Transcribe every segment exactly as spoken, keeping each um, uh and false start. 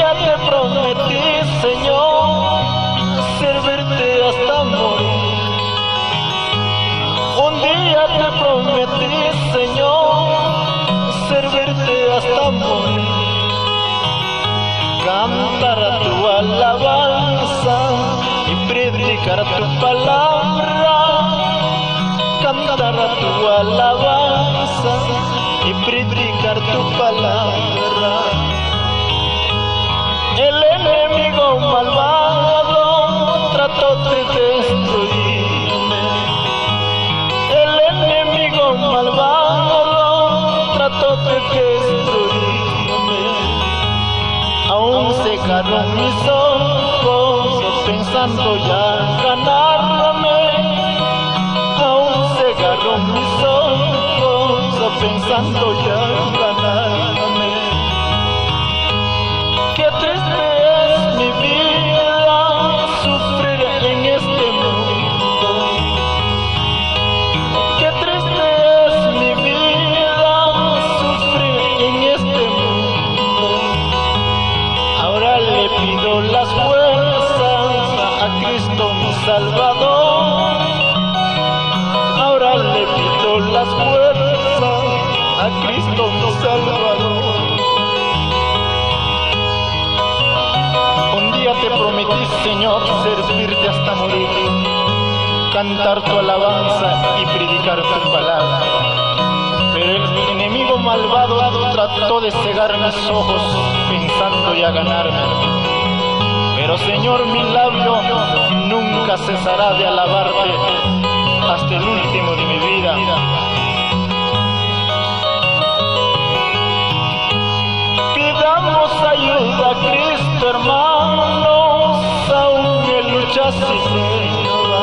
día te prometí, Señor, servirte hasta morir. Un día te prometí, Señor, servirte hasta morir. Cantar a tu alabanza y predicar tu palabra. Cantar a tu alabanza y predicar tu palabra. El enemigo malvado trató de destruirme. El enemigo malvado trató de destruirme. Aún cegaron mis ojos pensando ya ganarme. Aún cegaron mis ojos pensando ya ganarme. Qué triste es mi vida, sufrir en este mundo. Qué triste es mi vida, sufrir en este mundo. Ahora le pido las fuerzas a Cristo mi Salvador. Ahora le pido las fuerzas a Cristo mi Salvador. Un día te prometí, Señor, servirte hasta morir, cantar tu alabanza y predicar tu palabra. Pero el enemigo malvado trató de cegar mis ojos pensando ya ganarme. Pero, Señor, mi labio nunca cesará de alabarte hasta el último de mi vida. Pidamos ayuda a Cristo, hermanos, aún en lucha sin Jehová.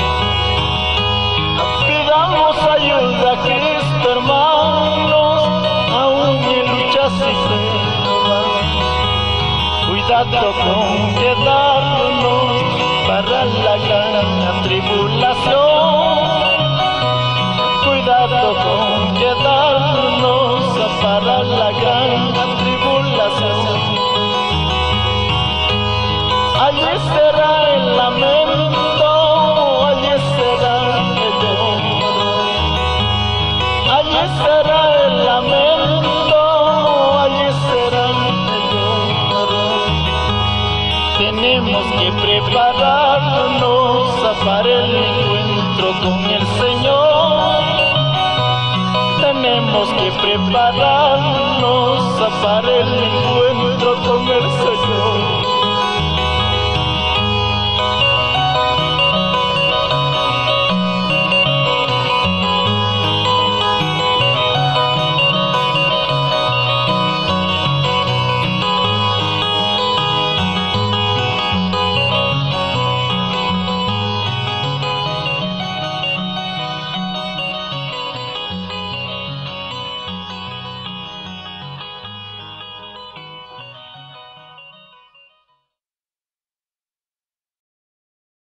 Pidamos ayuda a Cristo, hermanos, aún en lucha sin Jehová. Cuidado con quedarnos para la gran tribulación. Cuidado con quedarnos para la gran tribulación. Allí será el lamento, allí será el lloro. Allí será el lamento, allí será el lloro. Tenemos que prepararnos para el encuentro con el Señor. Tenemos que prepararnos para el encuentro